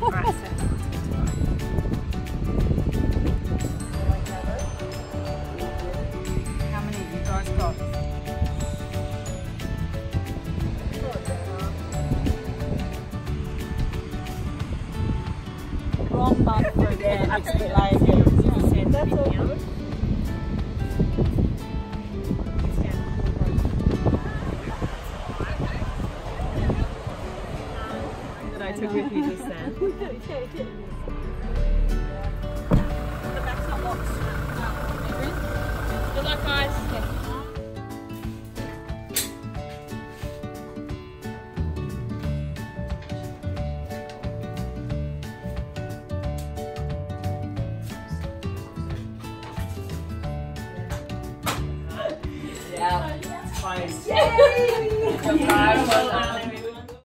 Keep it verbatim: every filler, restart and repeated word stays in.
How many have you guys got? Wrong month for them. It's a bit like that's all. That I took with you just then. The back's not locked. Good luck, guys. Yeah, it's fine. Yay! Well done.